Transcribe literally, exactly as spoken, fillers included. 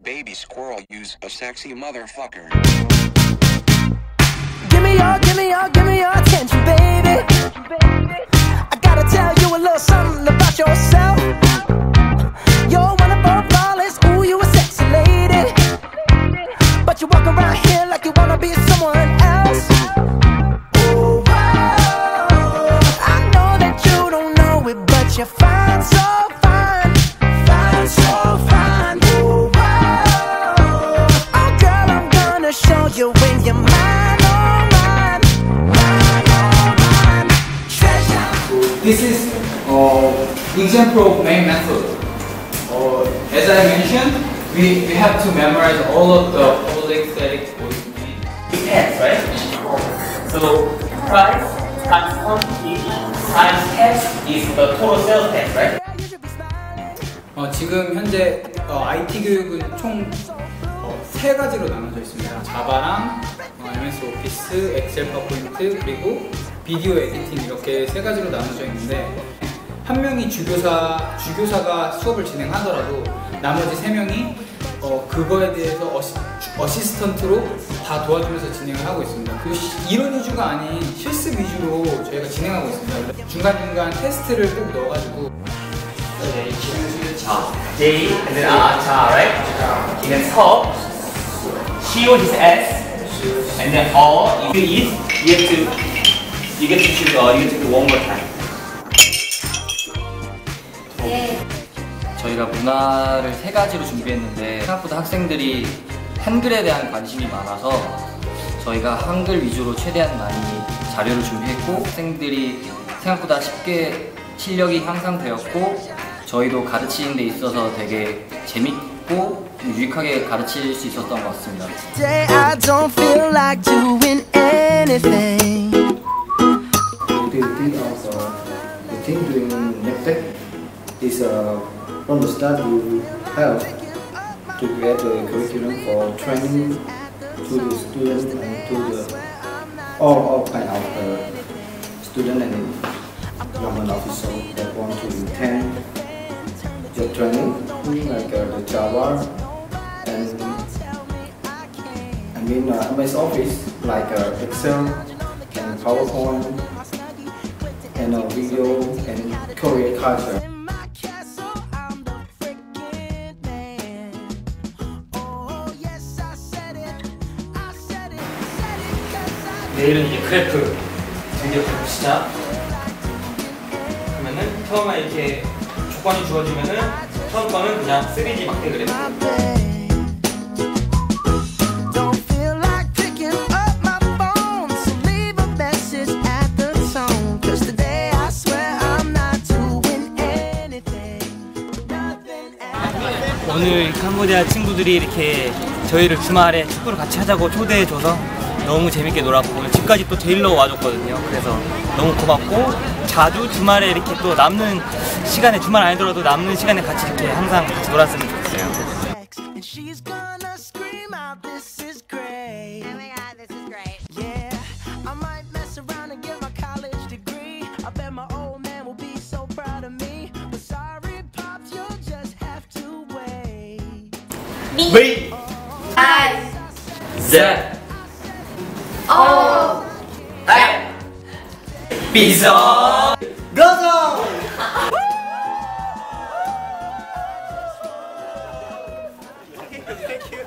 Baby squirrel, use a sexy motherfucker. Give me your, give me your, give me your attention, baby. I gotta tell you a little something about yourself. You're one of our flawless, ooh, you a sexy lady. But you walk around here like you wanna be someone else. Ooh, whoa. I know that you don't know it, but you're fine, so fine, fine, so fine. Ooh, whoa. Oh, girl, I'm gonna show you when you're mine, oh mine, mine, oh mine. Treasure. This is uh, example of main method. Uh, as I mentioned, we, we have to memorize all of the public static voice X, right? So price times quantity times X is the total sales tax, right? 어, 지금 현재 어, 아이티 교육은 총 세 어, 가지로 나눠져 있습니다. 자바랑 어, 엠에스 오피스, 엑셀 파워포인트, 그리고 비디오 에디팅 이렇게 세 가지로 나눠져 있는데 한 명이 주교사, 주교사가 수업을 진행하더라도 나머지 세 명이 어, 그거에 대해서 어시, 어시스턴트로 다 도와주면서 진행을 하고 있습니다. 그 이론 위주가 아닌 실습 위주로 저희가 진행하고 있습니다. 중간중간 테스트를 꼭 넣어가지고 자, J and then R, 자, right? And then 서, C-O is S, and then O is you have to you get to choose uh, you get to do one more time. 저희가 문화를 세 가지로 준비했는데 생각보다 학생들이 한글에 대한 관심이 많아서 저희가 한글 위주로 최대한 많이 자료를 준비했고 학생들이 생각보다 쉽게 실력이 향상되었고 저희도 가르치는 데 있어서 되게 재밌고 유익하게 가르칠 수 있었던 것 같습니다. Today I don't feel like doing anything. Utility of uh, the thing doing NEPTEC is uh, from the start we help to create a curriculum for training to the student and to the all, all kind of uh, student and government officials that want to attend the training, like uh, the Java and I mean uh, M S Office like uh, Excel and PowerPoint and uh, video and Korean culture. 내일은 이제 그래프 드디어 그래프 시작. 그러면은 처음에 이렇게 조건이 주어지면은 처음 거는 그냥 쓰리디 막대 그래프. 오늘 캄보디아 친구들이 이렇게 저희를 주말에 축구를 같이 하자고 초대해줘서 너무 재밌게 놀았고 오늘 집까지 또 데리러 와줬거든요. 그래서 너무 고맙고 자주 주말에 이렇게 또 남는 시간에 주말 아니더라도 남는 시간에 같이 이렇게 항상 같이 놀았으면 좋겠어요. B I Z O I 비서 고고! Thank you.